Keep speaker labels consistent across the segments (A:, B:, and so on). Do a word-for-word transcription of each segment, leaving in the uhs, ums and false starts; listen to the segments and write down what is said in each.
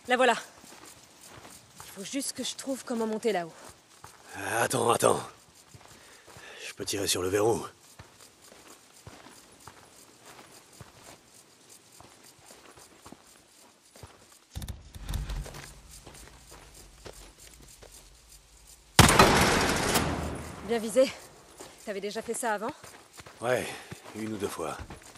A: La voilà. Il faut juste que je trouve comment monter là-haut.
B: Attends, attends. Je peux tirer sur le verrou.
A: Bien visé. T'avais déjà fait ça avant?
B: Ouais, une ou deux fois.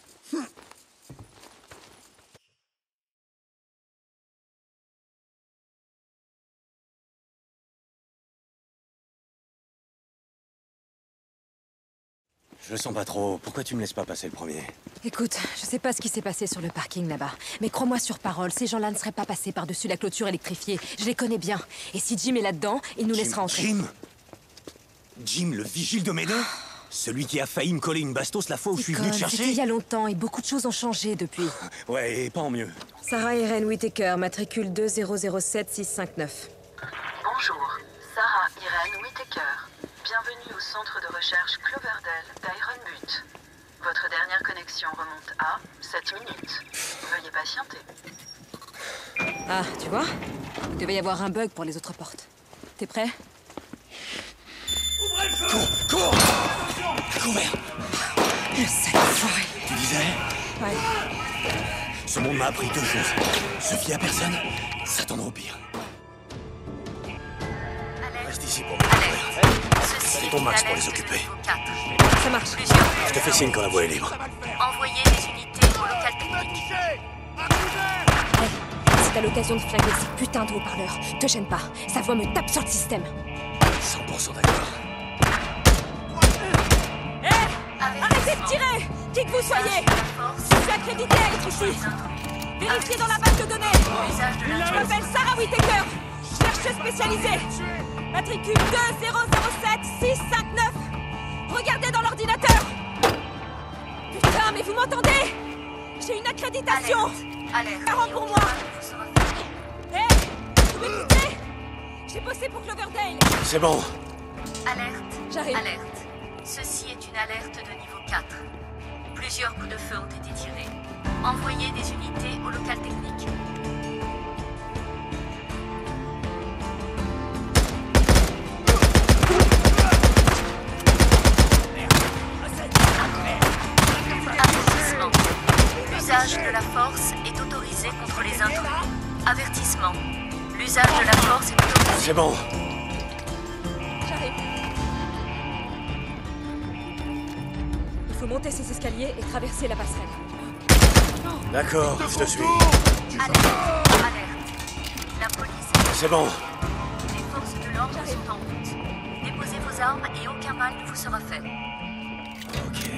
B: Je le sens pas trop. Pourquoi tu me laisses pas passer le premier?
A: Écoute, je sais pas ce qui s'est passé sur le parking là-bas, mais crois-moi sur parole, ces gens-là ne seraient pas passés par-dessus la clôture électrifiée. Je les connais bien. Et si Jim est là-dedans, il nous
B: Jim,
A: laissera entrer.
B: Jim Jim, le vigile de mes deux? Celui qui a failli me coller une bastos la fois où je suis venu te
A: C'était
B: chercher?
A: il y a longtemps et beaucoup de choses ont changé depuis.
B: Ouais, et pas en mieux.
A: Sarah Irene Whittaker, matricule deux zéro zéro sept six cinq neuf.
C: Bonjour, Sarah Irene Whittaker. Bienvenue au centre de recherche Cloverdale d'Ironbutte. Votre dernière connexion remonte à sept minutes. Veuillez patienter.
A: Ah, tu vois? Il devait y avoir un bug pour les autres portes. T'es prêt?
B: Cours, cours! Couvert!
A: Le sacré.
B: Tu disais?
A: Ouais.
B: Ce monde m'a appris deux choses. Se fier à personne, s'attendre au pire. Reste ici pour me couvrir. C'est ton max pour les occuper.
A: Ça marche.
B: Je te fais signe quand la voie est libre.
C: Envoyez des unités au local technique.
A: Hey, si t'as l'occasion de flinguer ces putains de haut-parleurs, te gêne pas. Sa voix me tape sur le système.
B: cent pour cent d'accord.
A: Arrêtez de tirer! Qui que vous soyez! Je suis accrédité à être ici! Vérifiez dans la base de données! Je m'appelle Sarah Whittaker! Chercheuse spécialisée! Matricule deux zéro zéro sept six cinq neuf! Regardez dans l'ordinateur! Putain, mais vous m'entendez? J'ai une accréditation!
C: Alerte.
A: quarante pour moi! Hé! Hey, vous m'écoutez? J'ai bossé pour Cloverdale!
B: C'est bon.
C: Alerte.
A: J'arrive.
C: Alerte. Ceci est une alerte de niveau quatre. Plusieurs coups de feu ont été tirés. Envoyez des unités au local technique. Avertissement. L'usage de la force est autorisé contre les intrus. Avertissement. L'usage de la force est autorisé.
B: C'est bon.
A: J'arrive. Il faut monter ces escaliers et traverser la passerelle.
B: D'accord, je te suis.
C: Alerte. Alerte. La police.
B: C'est bon.
C: Les forces de l'ordre sont en route. Déposez vos armes et aucun mal ne vous sera fait.
B: Ok.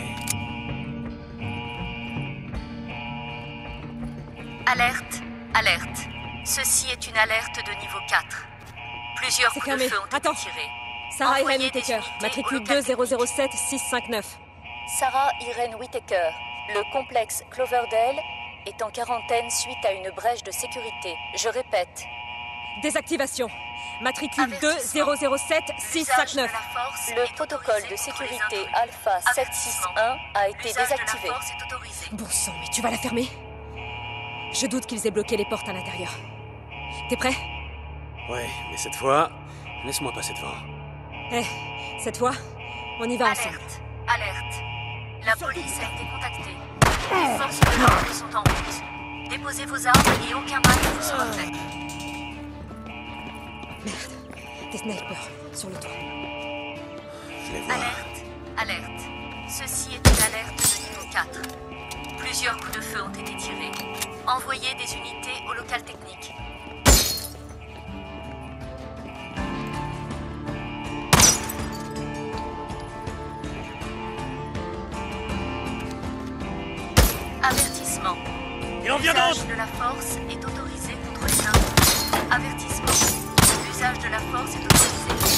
C: Alerte. Alerte. Ceci est une alerte de niveau quatre. Plusieurs
A: C'est
C: coups de
A: fermé.
C: feu ont
A: Attends.
C: été tirés.
A: Sarah
C: Envoyez
A: Irene
C: des
A: Whittaker,
C: unités au
A: matricule
C: local
A: deux zéro zéro sept six cinq neuf.
D: Sarah Irene Whittaker. Le complexe Cloverdale est en quarantaine suite à une brèche de sécurité. Je répète.
A: Désactivation. Matricule deux zéro zéro sept six cinq neuf.
D: Le protocole de sécurité Alpha sept six un a été désactivé.
A: Bon sang, mais tu vas la fermer? Je doute qu'ils aient bloqué les portes à l'intérieur. T'es prêt?
B: Ouais, mais cette fois, laisse-moi passer devant.
A: Eh, cette fois, on y va ensemble.
C: Alerte. Alerte. La police a été contactée. Les forces de l'ordre sont en route. Déposez vos armes et aucun mal ne vous sera fait.
A: Merde, des snipers sur le toit.
B: Je les vois.
C: Alerte. Alerte. Ceci est une alerte de niveau quatre. Plusieurs coups de feu ont été tirés. Envoyez des unités au local technique. Avertissement.
B: Il en vient
C: L'usage
B: d'autres!
C: de la force est autorisé contre les intrus. Avertissement. L'usage de la force est autorisé.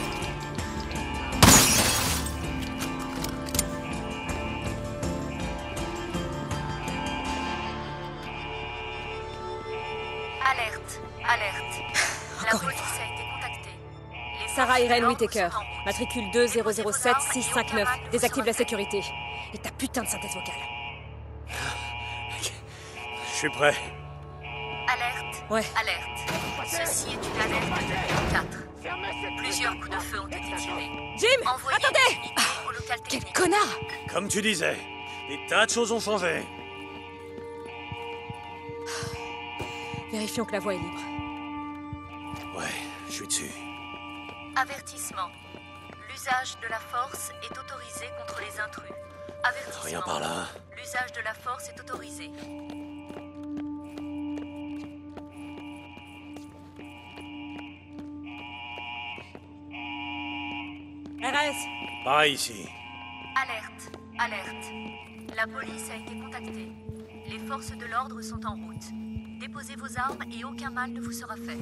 C: Alerte. Alerte. La
A: Encore une
C: police a été contactée. Les
A: Sarah
C: forces de
A: Irene
C: l'ordre
A: Whittaker,
C: sont en route.
A: matricule deux zéro zéro sept six cinq neuf.
C: Déposez vos armes et aucun mal ne vous
A: Désactive la
C: sera fait.
A: sécurité. Et ta putain de synthèse vocale.
B: Je suis prêt.
C: Alerte. Alerte.
A: Ouais.
C: Alerte. Ceci est une alerte de niveau quatre. Plusieurs coups de feu ont été tirés.
A: Jim,
C: Envoyez
A: attendez.
C: des unités au local
A: Quel
C: technique.
A: connard!
B: Comme tu disais, des tas de choses ont changé.
A: Vérifions que la voie est libre.
B: Ouais, je suis dessus.
C: Avertissement. L'usage de la force est autorisé contre les intrus. Avertissement.
B: Rien par là.
C: L'usage de la force est autorisé.
A: R S!
B: Pareil ici.
C: Alerte. Alerte. La police a été contactée. Les forces de l'ordre sont en route. Déposez vos armes et aucun mal ne vous sera fait.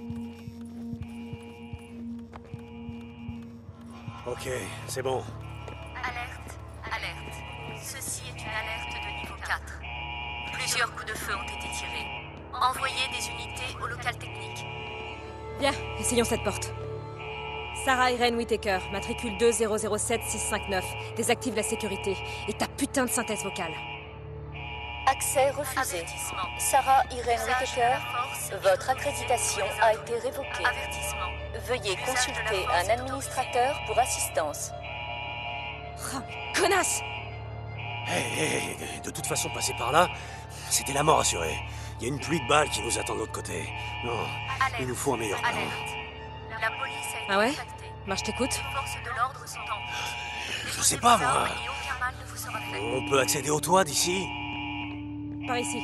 B: Ok, c'est bon.
C: Alerte. Alerte. Ceci est une alerte de niveau quatre. Plusieurs coups de feu ont été tirés. Envoyez des unités au local technique.
A: Bien, essayons cette porte. Sarah Irene Whittaker, matricule deux zéro zéro sept six cinq neuf. Désactive la sécurité. Et ta putain de synthèse vocale.
D: Accès refusé.
C: Avertissement.
D: Sarah Irene
C: Usage de
D: Whittaker,
C: la force est
D: votre
C: autorisé
D: accréditation
C: contre les
D: a
C: intrus.
D: été révoquée.
C: Avertissement.
D: Veuillez
C: Usage de la
D: consulter
C: force
D: un
C: est
D: administrateur pour assistance.
A: Oh, mais connasse!
B: Hé, hé, hé, de toute façon, passer par là, c'était la mort assurée. Il y a une pluie de balles qui nous attend de l'autre côté. Non,
C: Alerte.
B: il nous faut un meilleur plan.
C: Alerte. La police a été
A: Ah ouais?
C: contactée.
A: Bah, je t'écoute.
C: Les forces de l'ordre sont en route.
B: Je sais
C: Déposez
B: pas,
C: vos
B: moi.
C: armes et aucun mal ne vous sera fait.
B: On peut accéder au toit d'ici?
A: Par ici.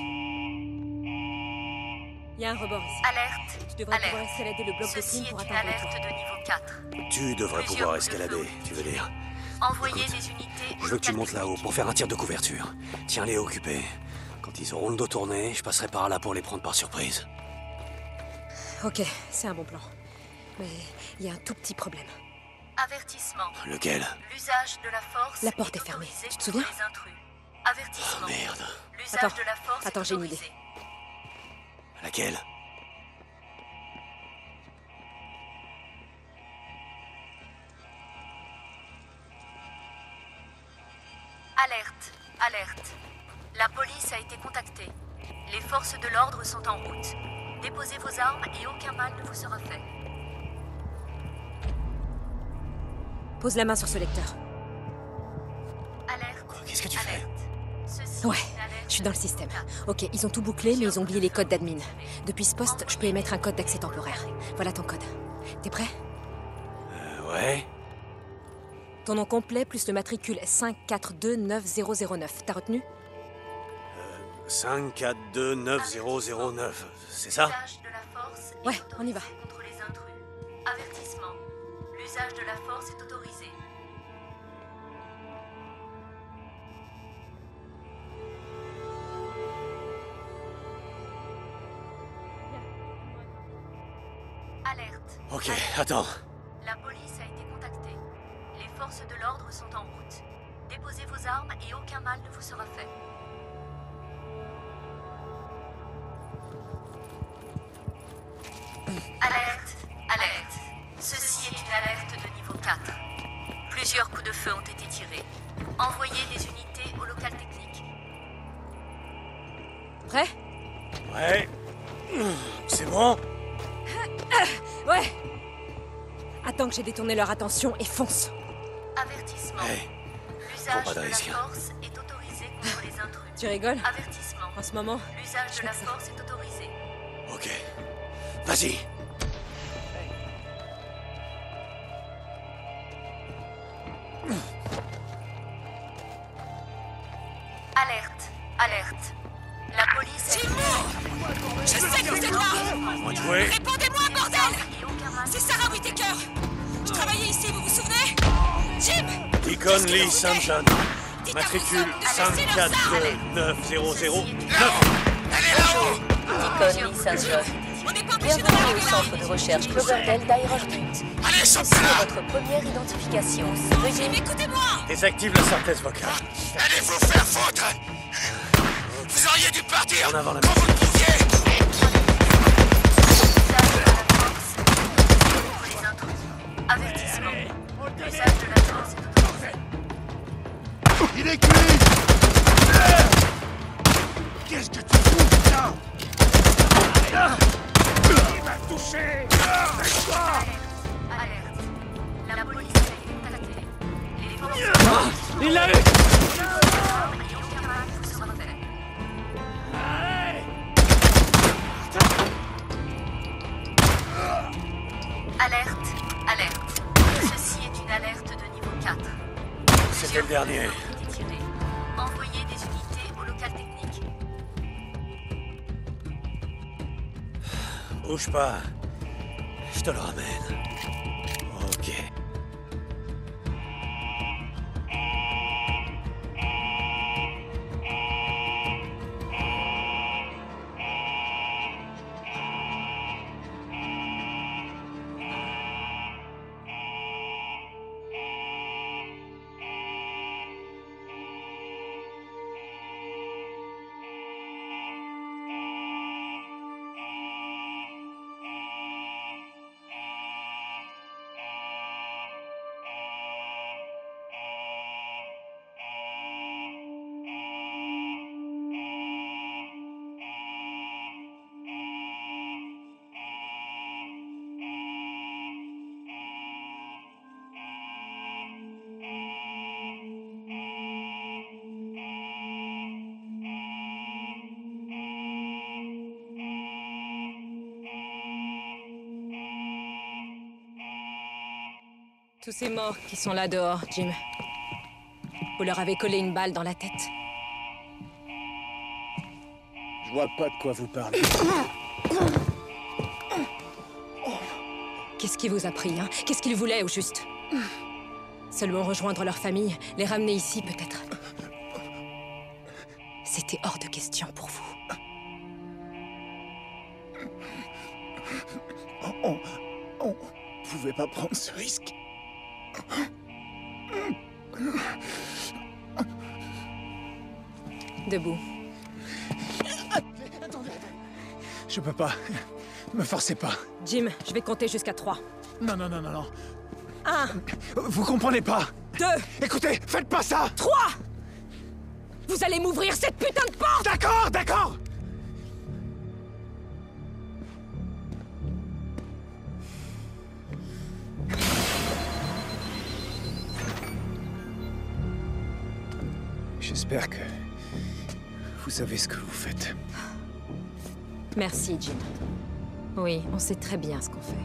A: Il y a un rebord ici.
C: Alerte.
A: Tu devrais
C: Alerte.
A: pouvoir escalader le bloc de
C: Ceci
A: clim
C: est
A: pour
C: une
A: atteindre le
C: alerte
A: toit.
C: de niveau quatre.
B: Tu devrais
C: Plusieurs
B: pouvoir
C: coups de feu
B: escalader,
C: ont
B: tu
C: été
B: veux dire.
C: Envoyez
B: Écoute,
C: des unités au
B: Je veux que tu
C: local
B: montes là-haut
C: technique.
B: pour faire un tir de couverture. Tiens-les occupés. Quand ils auront le dos tourné, je passerai par là pour les prendre par surprise.
A: Ok, c'est un bon plan. Mais il y a un tout petit problème.
C: Avertissement.
B: Lequel?
C: L'usage de la force
A: La porte est
C: autorisé
A: fermée. Tu te
C: contre
A: souviens?
C: les intrus. Avertissement.
B: Oh merde.
C: L'usage
A: Attends.
C: de la force
A: Attends,
C: est
A: j'ai une
C: autorisé.
A: idée.
B: Laquelle?
C: Alerte. Alerte. La police a été contactée. Les forces de l'ordre sont en route. Déposez vos armes et aucun mal ne vous sera fait.
A: Pose la main sur ce lecteur.
C: Alerte.
B: Qu'est-ce que tu fais?
C: Alerte. Ceci
A: Ouais,
C: est une alerte
A: je suis dans le
C: de
A: système.
C: niveau quatre.
A: Ok, ils ont tout bouclé, mais ils ont oublié les codes d'admin. Depuis ce poste, je peux émettre un code d'accès temporaire. Voilà ton code. T'es prêt?
B: Euh, ouais.
A: Ton nom complet plus le matricule cinq quatre deux neuf zéro zéro neuf. T'as retenu?
B: cinq quatre deux neuf zéro zéro neuf, c'est ça?
C: L'usage de la force est
A: Ouais, on y va.
C: autorisé contre les intrus. Avertissement. L'usage de la force est autorisé. Alerte.
B: Ok,
C: Alerte.
B: attends.
C: La police a été contactée. Les forces de l'ordre sont en route. Déposez vos armes et aucun mal ne vous sera fait. Alerte. Alerte. Ceci est une alerte de niveau quatre. Plusieurs coups de feu ont été tirés. Envoyez des unités au local technique.
A: Prêt?
B: Ouais. C'est bon?
A: Ouais! Attends que j'ai détourné leur attention et fonce!
C: Avertissement.
B: Hey,
C: L'usage
B: prends pas de
C: de la
B: risque.
C: force est autorisé contre les intrus.
A: Tu rigoles?
C: Avertissement.
A: En ce moment,
C: L'usage
A: je
C: de la
A: fais que ça.
C: force est autorisé.
B: Ok. Vas-y.
C: Alerte. Alerte. La police est...
A: Je sais que vous êtes là!
B: Moi de jouer.
A: Répondez-moi, bordel!
C: Et aucun mal.
A: C'est Sarah Whittaker! Je travaillais ici, vous vous souvenez? Jim!
B: Deacon Lee Samson. Matricule cinq quatre deux neuf zéro zéro neuf.
D: Deacon Lee Samson.
A: On n'est pas obligé de
D: Bienvenue au centre de recherche Cloverdale d'Iron Butte.
B: Allez,
D: Ceci est votre première identification. Veuillez
A: Écoutez-moi!
B: Désactive la synthèse vocale.
E: Allez vous faire foutre! Vous auriez dû partir
B: En avant la
E: quand
B: main.
E: vous le pouviez!
C: L'usage de la force est autorisé contre les intrus. Avertissement. L'usage de la force est autorisé.
E: Il est cuit! Qu'est-ce que tu fous, putain? Il m'a touché.
D: Alerte. La police a été contactée. Les forces...
B: Ah, il l'a eu.
D: Alerte. Alerte. Ceci est une alerte de niveau quatre.
B: C'était le dernier.
D: Envoyez des unités au local technique.
B: Bouge pas. Je te le ramène. Ok.
A: Tous ces morts qui sont là dehors, Jim. Vous leur avez collé une balle dans la tête.
F: Je vois pas de quoi vous parlez.
A: Qu'est-ce qui vous a pris, hein? Qu'est-ce qu'ils voulaient, au juste? Seulement rejoindre leur famille, les ramener ici, peut-être. C'était hors de question pour vous.
F: On... on pouvait pas prendre ce risque.
A: Debout.
F: Attendez. Je peux pas. Me forcez pas.
A: Jim, je vais compter jusqu'à trois.
F: Non, non, non, non, non.
A: Un,
F: Vous comprenez pas.
A: deux,
F: Écoutez, faites pas ça.
A: trois! Vous allez m'ouvrir cette putain de porte!
F: D'accord, d'accord. J'espère que vous savez ce que vous faites.
A: Merci, Jim. Oui, on sait très bien ce qu'on fait.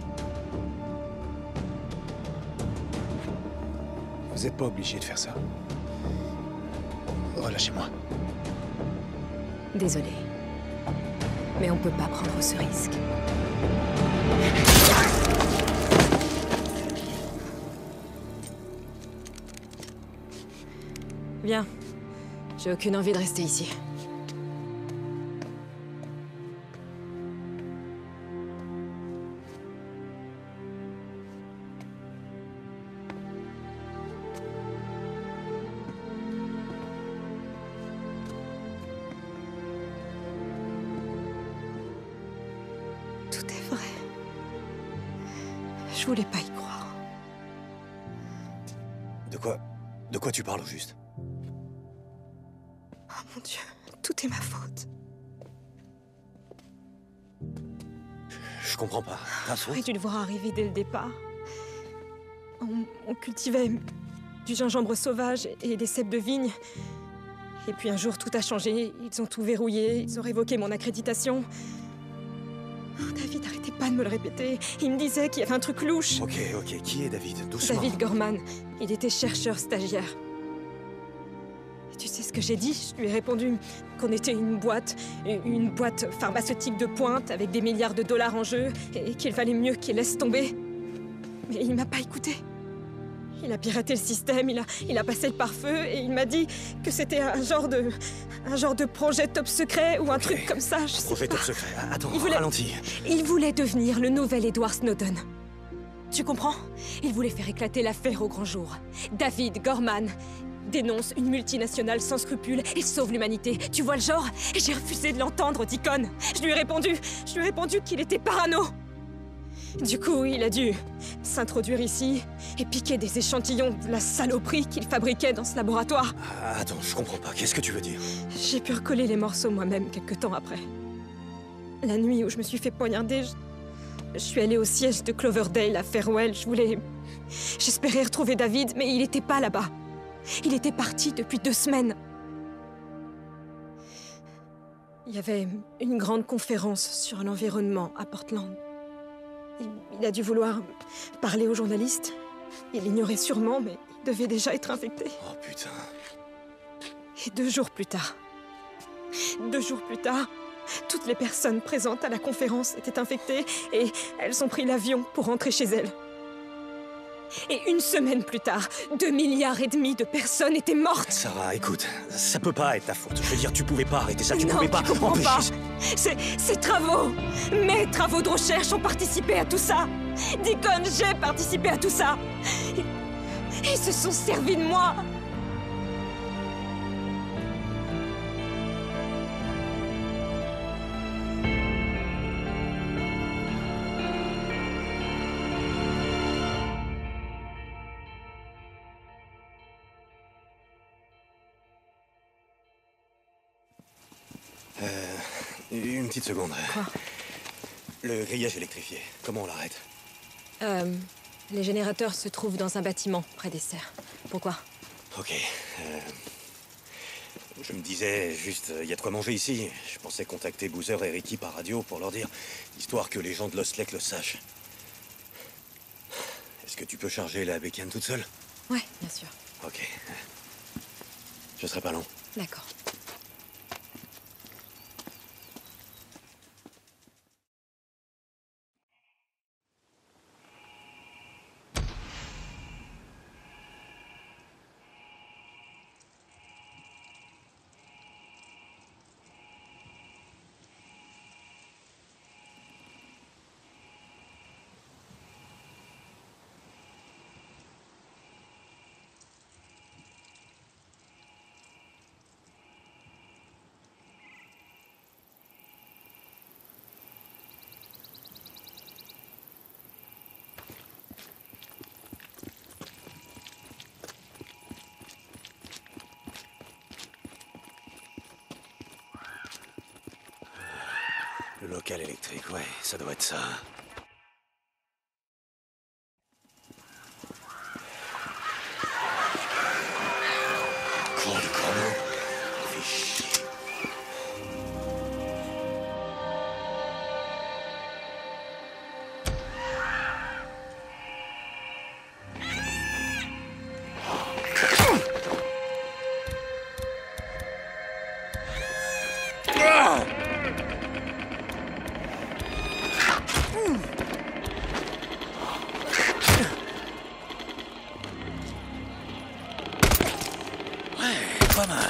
F: Vous n'êtes pas obligé de faire ça. Relâchez-moi.
A: Désolé. Mais on peut pas prendre ce risque. Viens. J'ai aucune envie de rester ici. Tout est vrai. Je voulais pas y croire.
B: De quoi... De quoi tu parles, au juste?
A: Oh mon Dieu, tout est ma faute.
B: Je comprends pas. Ta faute?
A: J'aurais dû le voir arriver dès le départ. On, on cultivait du gingembre sauvage et des cèpes de vigne. Et puis un jour, tout a changé. Ils ont tout verrouillé, ils ont révoqué mon accréditation. Oh, David, arrêtez pas de me le répéter. Il me disait qu'il y avait un truc louche.
B: Ok, ok. Qui est David? Doucement.
A: David Gorman. Il était chercheur stagiaire. Et tu sais ce que j'ai dit? Je lui ai répondu qu'on était une boîte, une boîte pharmaceutique de pointe avec des milliards de dollars en jeu et qu'il valait mieux qu'il laisse tomber. Mais il m'a pas écouté. Il a piraté le système, il a, il a passé le pare-feu et il m'a dit que c'était un genre de... un genre de projet top secret ou un
B: Ok.
A: truc comme ça, je sais
B: Projet
A: pas.
B: top secret. Attends,
A: Il voulait-
B: ralentis.
A: Il voulait devenir le nouvel Edward Snowden. Tu comprends? Il voulait faire éclater l'affaire au grand jour. David Gorman dénonce une multinationale sans scrupules et sauve l'humanité. Tu vois le genre? Et j'ai refusé de l'entendre, Deacon. Je lui ai répondu, je lui ai répondu qu'il était parano. Du coup, il a dû s'introduire ici et piquer des échantillons de la saloperie qu'il fabriquait dans ce laboratoire.
B: Ah, attends, je comprends pas. Qu'est-ce que tu veux dire?
A: J'ai pu recoller les morceaux moi-même quelque temps après. La nuit où je me suis fait poignarder, je, je suis allée au siège de Cloverdale à Farewell. Je voulais... J'espérais retrouver David, mais il n'était pas là-bas. Il était parti depuis deux semaines. Il y avait une grande conférence sur l'environnement à Portland. Il, il a dû vouloir parler aux journalistes. Il l'ignorait sûrement, mais il devait déjà être infecté.
B: Oh putain.
A: Et deux jours plus tard... Deux jours plus tard, toutes les personnes présentes à la conférence étaient infectées et elles ont pris l'avion pour rentrer chez elles. Et une semaine plus tard, deux milliards et demi de personnes étaient mortes.
B: Sarah, écoute, ça peut pas être ta faute. Je veux dire, tu pouvais pas arrêter ça, tu
A: non,
B: pouvais pas
A: tu comprends
B: empêcher
A: pas.
B: ça.
A: Ces, ces travaux, mes travaux de recherche ont participé à tout ça. Deacon, j'ai participé à tout ça. Ils, ils se sont servis de moi.
B: Euh, une petite seconde.
A: Quoi?
B: Le grillage électrifié, comment on l'arrête?
A: Euh, les générateurs se trouvent dans un bâtiment près des serres. Pourquoi?
B: Ok. Euh, je me disais, juste, il y a de quoi manger ici. Je pensais contacter Boozer et Ricky par radio pour leur dire, histoire que les gens de Lost Lake le sachent. Est-ce que tu peux charger la bécane toute seule?
A: Ouais, bien sûr.
B: Ok. Je serai pas long.
A: D'accord.
B: Le local électrique, ouais, ça doit être ça. Con de chrono. Fais chier. Pas mal.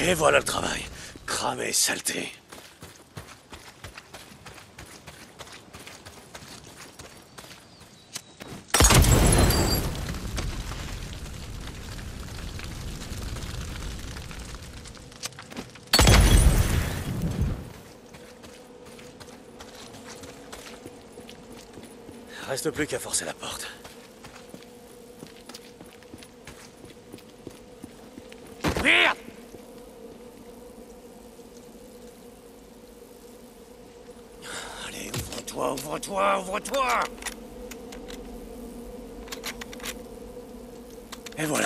B: Et voilà le travail. Cramé, saleté. Reste plus qu'à forcer la porte. Merde! Allez, ouvre-toi, ouvre-toi, ouvre-toi! Et voilà.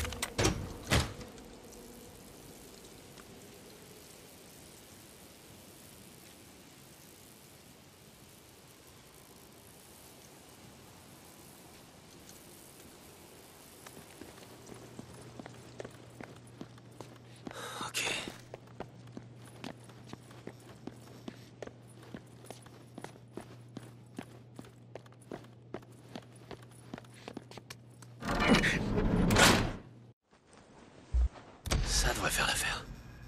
B: Ça devrait faire l'affaire.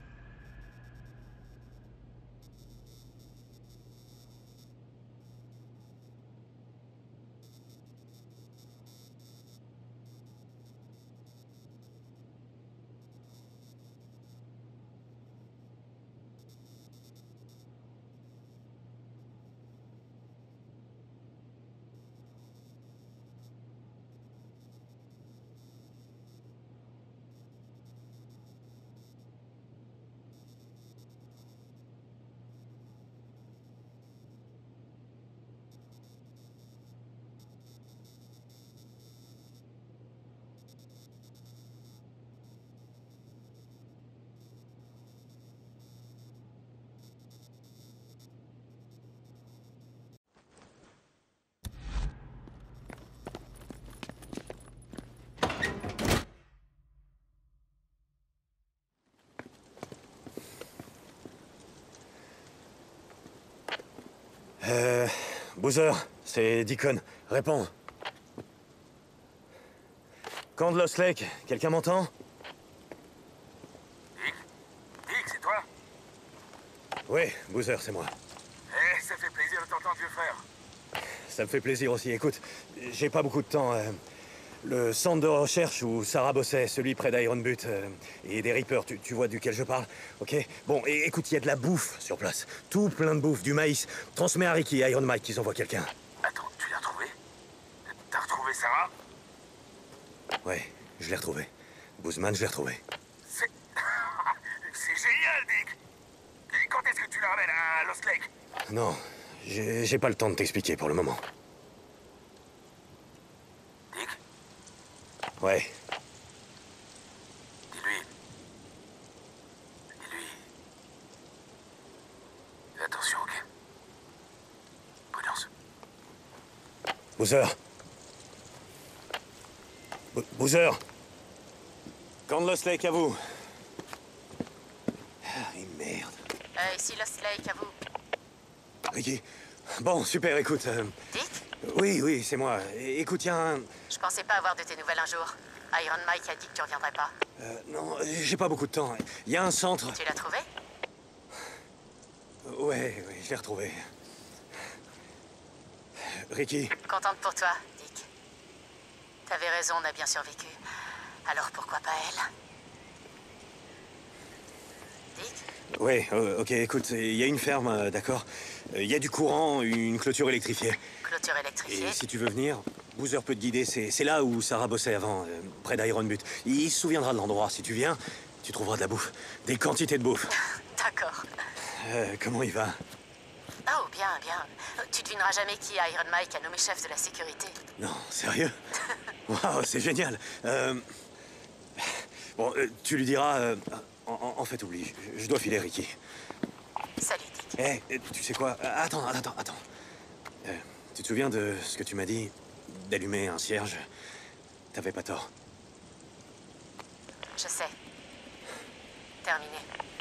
B: Euh... Boozer, c'est Deacon. Réponds. Camp de Lost Lake, quelqu'un m'entend?
E: Dick? Dick, c'est toi?
B: Oui, Boozer, c'est moi.
E: Eh, ça fait plaisir de t'entendre, vieux frère.
B: Ça me fait plaisir aussi. Écoute, j'ai pas beaucoup de temps. euh, Le centre de recherche où Sarah bossait, celui près d'Iron Butte, euh, et des Reapers, tu, tu vois duquel je parle, ok? Bon, et écoute, il y a de la bouffe sur place. Tout plein de bouffe, du maïs. Transmets à Ricky et Iron Mike qu'ils envoient quelqu'un.
E: Attends, tu l'as retrouvé? T'as retrouvé Sarah?
B: Ouais, je l'ai retrouvé. Boozman, je l'ai retrouvé.
E: C'est... c'est génial, Dick! Et quand est-ce que tu la ramènes à Lost Lake?
B: Non, j'ai j'ai pas le temps de t'expliquer pour le moment.
E: Dick?
B: Ouais.
E: Dis-lui. Dis-lui. Fais attention, ok? Prudence.
B: Boozer. Bo- Boozer. Camp de Lost Lake à vous. Ah, et merde.
D: Euh, ici Lost Lake, à vous.
B: Ricky. Bon, super, écoute. euh,
D: Dick?
B: Oui, oui, c'est moi. É- Écoute, il y a un...
D: Je pensais pas avoir de tes nouvelles un jour. Iron Mike a dit que tu reviendrais pas.
B: euh, non, j'ai pas beaucoup de temps. Il y a un centre...
D: Tu l'as trouvé?
B: Ouais, oui, je l'ai retrouvé. Ricky,
D: Contente pour toi, Dick. T'avais raison, on a bien survécu. Alors pourquoi pas elle? Dick?
B: ouais, euh, ok, écoute, il y a une ferme, euh, d'accord? Euh, Il y a du courant, une clôture électrifiée.
D: Clôture électrifiée?
B: Et si tu veux venir, Boozer peut te guider. C'est c'est là où Sarah bossait avant, euh, près d'Iron Butte. Il se souviendra de l'endroit. Si tu viens, tu trouveras de la bouffe. Des quantités de bouffe.
D: D'accord.
B: Euh, comment il va?
D: Oh, bien, bien. Tu devineras jamais qui Iron Mike a nommé chef de la sécurité.
B: Non, sérieux? Waouh, c'est génial. Euh, Bon, euh, tu lui diras... euh, En, en- en fait, oublie, je, je dois filer, Ricky.
D: Salut, Dick.
B: Eh, eh, tu sais quoi? Euh, Attends, attends, attends. Euh, tu te souviens de ce que tu m'as dit? D'allumer un cierge? T'avais pas tort.
D: Je sais. Terminé.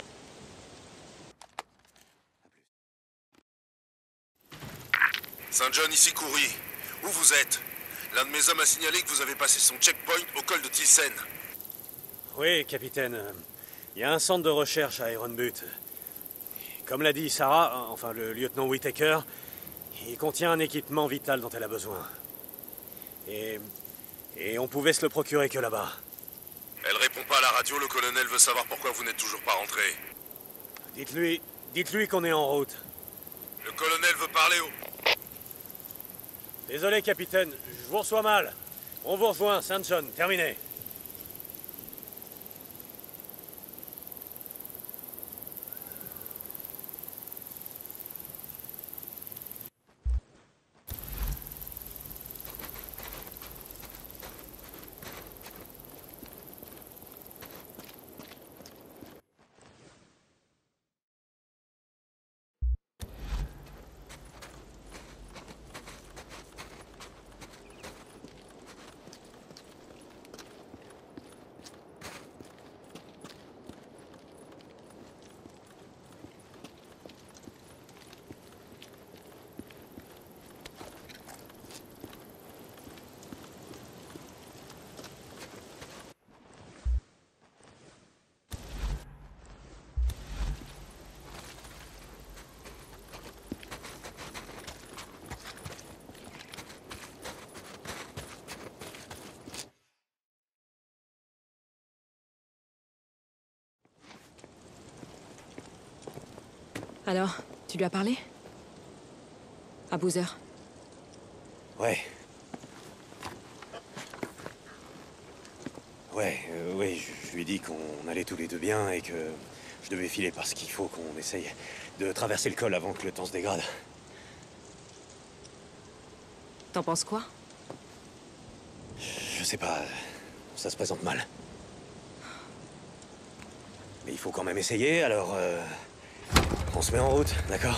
E: Saint John, ici Coury. Où vous êtes? L'un de mes hommes a signalé que vous avez passé son checkpoint au col de Thyssen.
B: Oui, capitaine. euh, Il y a un centre de recherche à Iron Butte. Comme l'a dit Sarah, enfin le lieutenant Whitaker, il contient un équipement vital dont elle a besoin. Et... et on pouvait se le procurer que là-bas.
G: Elle répond pas à la radio, le colonel veut savoir pourquoi vous n'êtes toujours pas rentré.
B: Dites-lui... dites-lui qu'on est en route.
G: Le colonel veut parler au...
B: Désolé, capitaine, je vous reçois mal. On vous rejoint, Saint John, terminé.
A: Alors, tu lui as parlé? À Boozer?
B: Ouais. Ouais, euh, ouais, je, je lui ai dit qu'on allait tous les deux bien et que je devais filer parce qu'il faut qu'on essaye de traverser le col avant que le temps se dégrade.
A: T'en penses quoi?
B: Je sais pas, ça se présente mal. Mais il faut quand même essayer, alors... Euh, on se met en route, d'accord?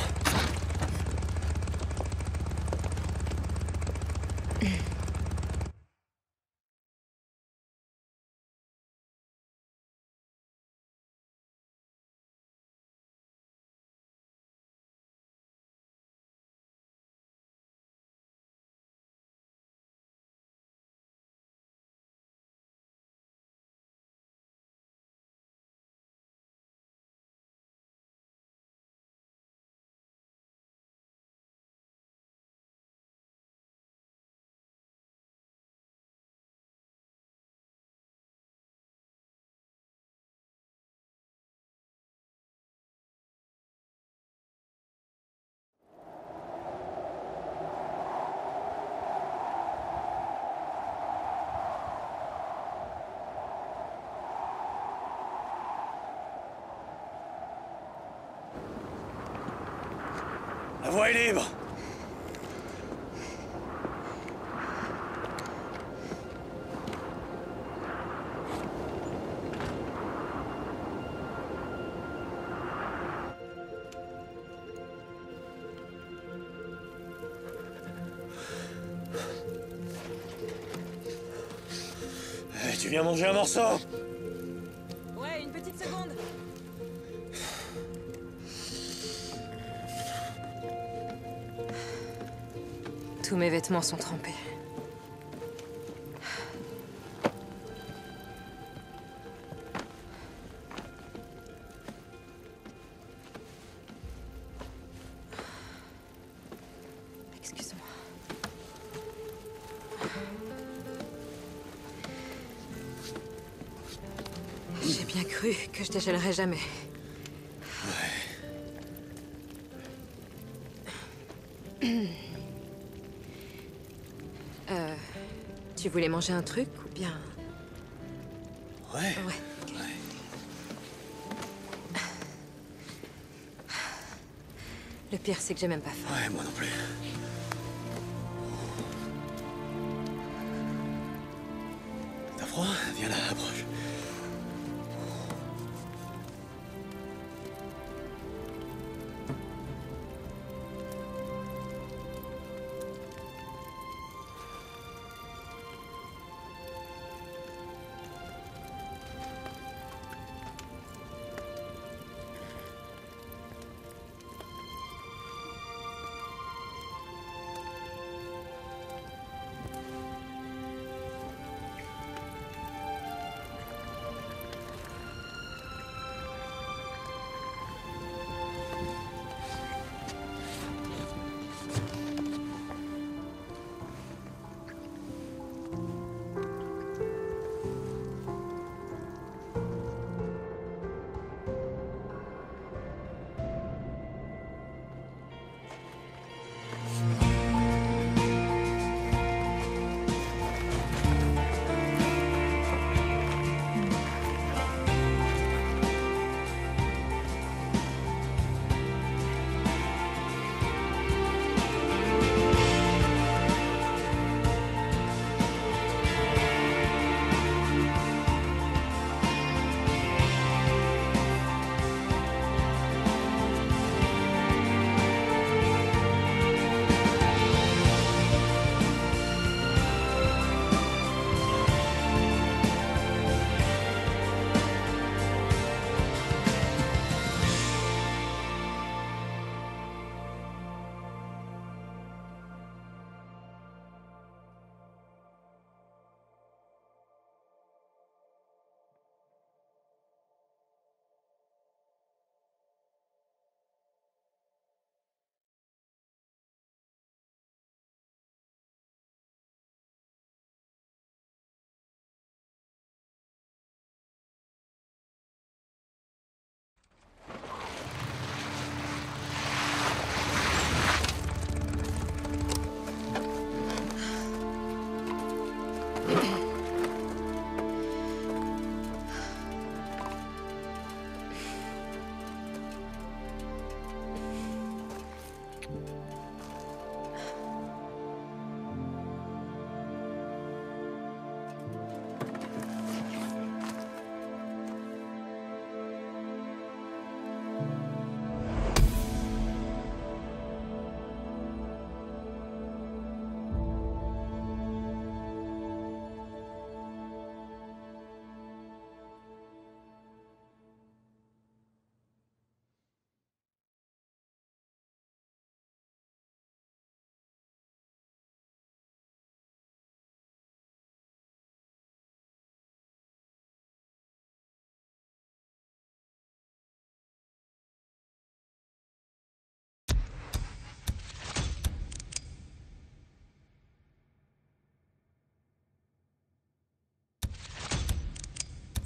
B: La voie est libre! Eh, tu viens manger un morceau?
A: Ouais, une petite seconde. Tous mes vêtements sont trempés. Excuse-moi. J'ai bien cru que je dégèlerais jamais. Euh... Tu voulais manger un truc ou bien...
B: Ouais.
A: Ouais. ok.
B: Ouais.
A: Le pire, c'est que j'ai même pas faim.
B: Ouais, moi non plus. T'as froid? Viens là, approche.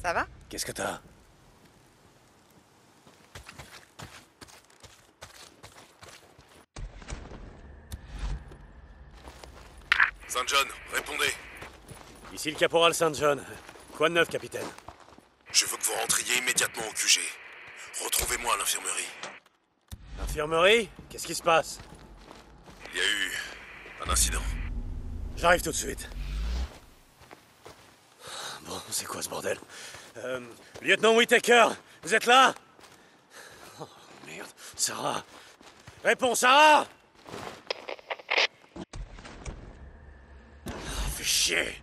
H: Ça va?
B: Qu'est-ce que t'as?
G: Saint John, répondez.
B: Ici le caporal Saint John. Quoi de neuf, capitaine?
G: Je veux que vous rentriez immédiatement au Q G. Retrouvez-moi à l'infirmerie.
B: Infirmerie? Qu'est-ce qui se passe?
G: Il y a eu un incident.
B: J'arrive tout de suite. Bon, c'est quoi ce bordel? euh, Lieutenant Whitaker, vous êtes là? Oh, merde. Sarah. Réponds, Sarah! Oh, fais chier.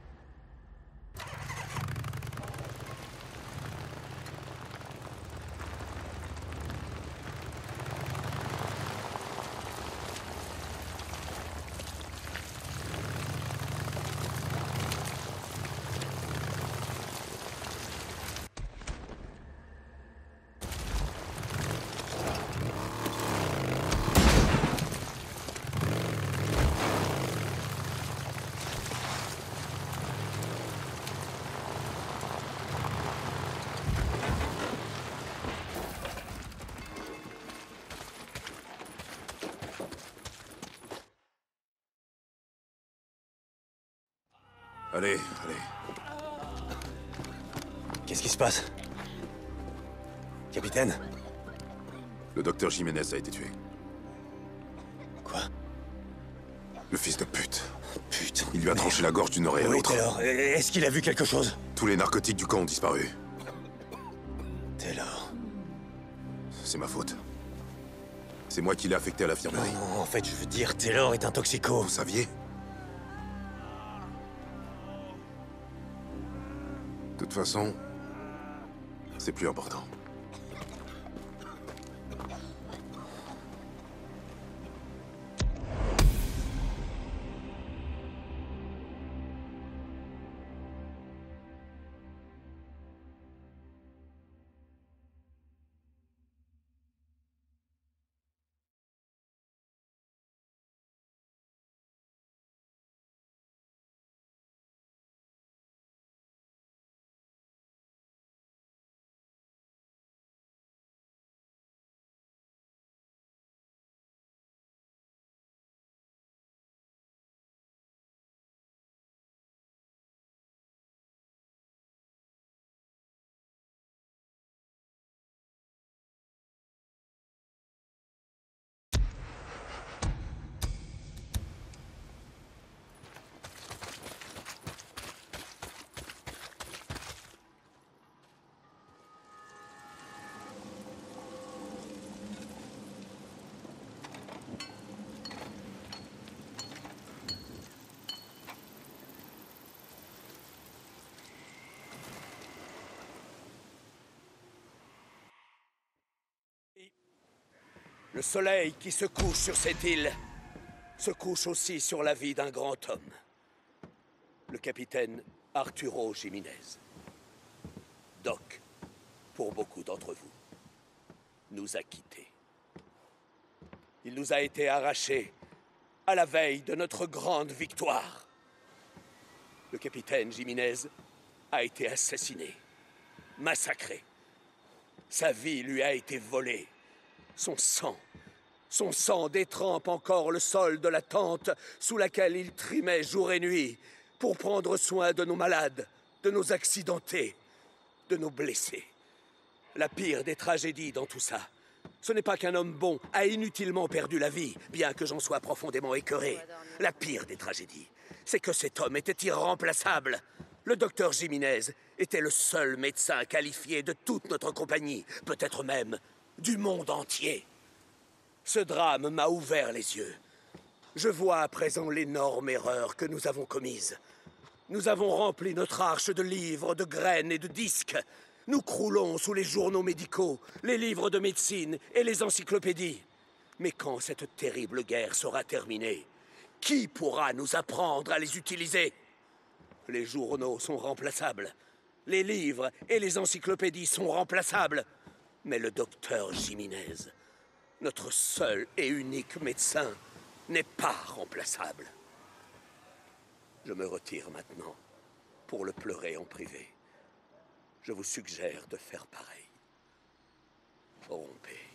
G: Allez, allez.
B: Qu'est-ce qui se passe? Capitaine?
G: Le docteur Jiménez a été tué.
B: Quoi?
G: Le fils de pute.
B: Putain.
G: Il lui a tranché la gorge d'une oreille à
B: Oui,
G: l'autre.
B: Taylor. Est-ce qu'il a vu quelque chose?
G: Tous les narcotiques du camp ont disparu.
B: Taylor.
G: C'est ma faute. C'est moi qui l'ai affecté à l'infirmerie.
B: Non, en fait, je veux dire, Taylor est un toxico.
G: Vous saviez? De toute façon, c'est plus important.
I: Le soleil qui se couche sur cette île se couche aussi sur la vie d'un grand homme. Le capitaine Arturo Jiménez. Doc, pour beaucoup d'entre vous, nous a quittés. Il nous a été arraché à la veille de notre grande victoire. Le capitaine Jiménez a été assassiné, massacré. Sa vie lui a été volée. Son sang, son sang détrempe encore le sol de la tente sous laquelle il trimait jour et nuit pour prendre soin de nos malades, de nos accidentés, de nos blessés. La pire des tragédies dans tout ça, ce n'est pas qu'un homme bon a inutilement perdu la vie, bien que j'en sois profondément écœuré. La pire des tragédies, c'est que cet homme était irremplaçable. Le docteur Jiménez était le seul médecin qualifié de toute notre compagnie, peut-être même du monde entier. Ce drame m'a ouvert les yeux. Je vois à présent l'énorme erreur que nous avons commise. Nous avons rempli notre arche de livres, de graines et de disques. Nous croulons sous les journaux médicaux, les livres de médecine et les encyclopédies. Mais quand cette terrible guerre sera terminée, qui pourra nous apprendre à les utiliser? Les journaux sont remplaçables. Les livres et les encyclopédies sont remplaçables. Mais le docteur Jiménez, notre seul et unique médecin, n'est pas remplaçable. Je me retire maintenant pour le pleurer en privé. je vous suggère de faire pareil. Rompez.